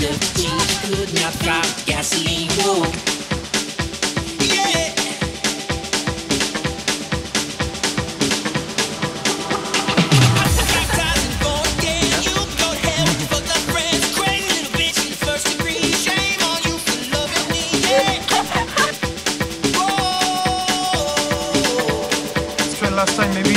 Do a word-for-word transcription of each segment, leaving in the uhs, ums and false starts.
seventeen, could not drop gasoline. Whoa. Yeah. Baptized and born again. You can go to hell with your fucked up friends. Crazy little bitch in the first degree. Shame on you for loving me. Yeah. Whoa. Let's try last time, maybe.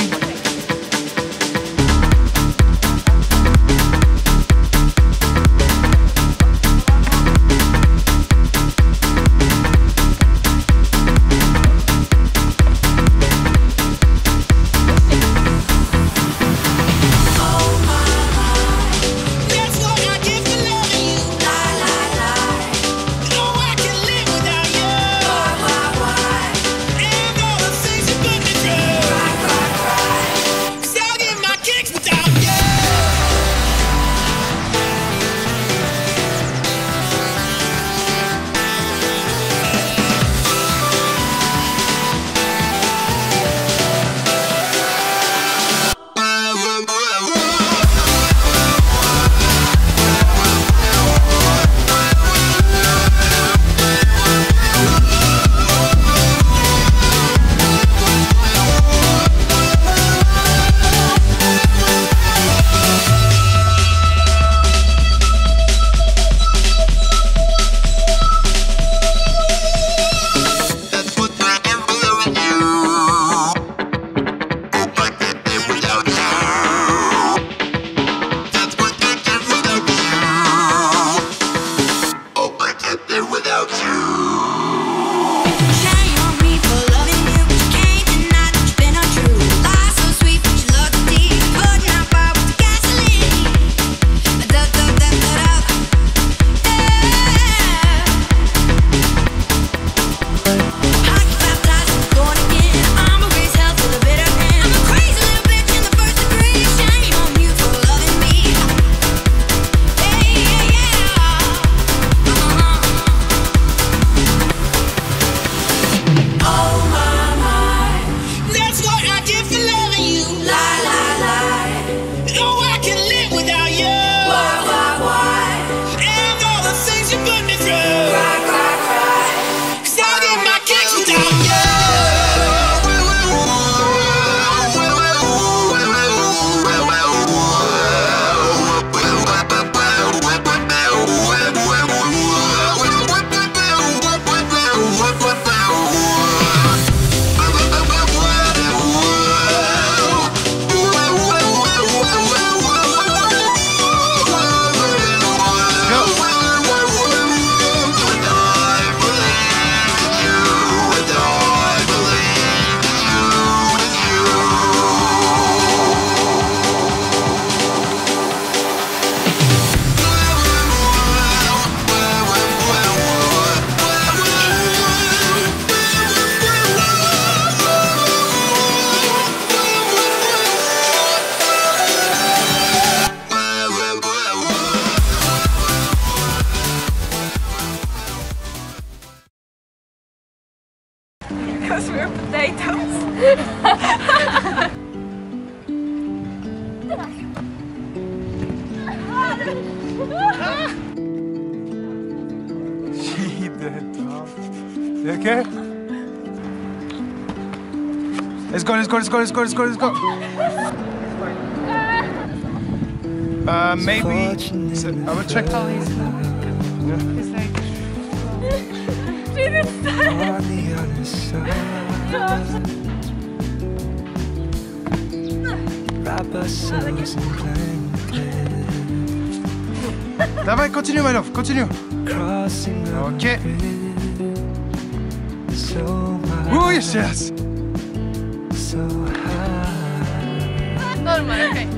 Because we're potatoes. She did. You okay? Let's go, let's go, let's go, let's go, let's go, let's go. Uh, maybe. So, I will check. Oh, he's, Yeah. he's like. She didn't say. Dawaj, continue, my love, continue. Ok. Oh, yes, yes. Normal, okay.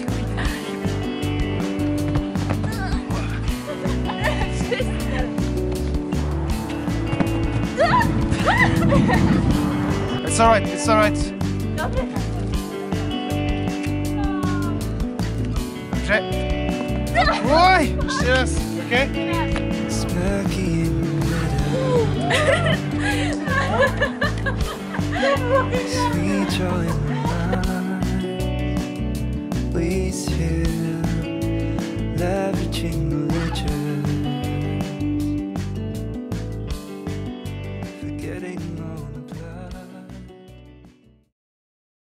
It's alright, it's alright. Okay. Why? Yes, okay? Sweet joy in mind, please hear leveraging the riches.